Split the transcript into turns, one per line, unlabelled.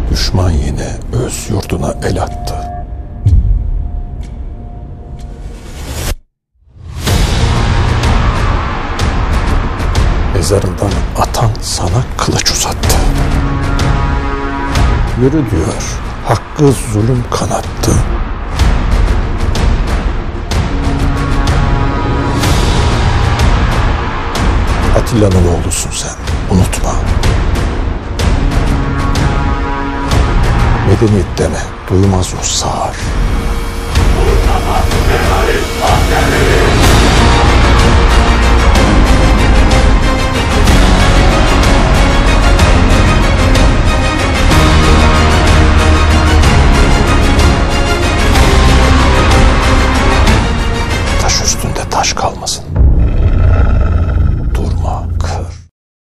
Düşman yine öz yurduna el attı. Mezarından atan sana kılıç uzattı. Yürü diyor, hakkı zulüm kanattı. Atilla'nın oğlusun sen, unutma. Medeniyet deme, duymaz o sağır.
Kurtamaz terörist askerleri!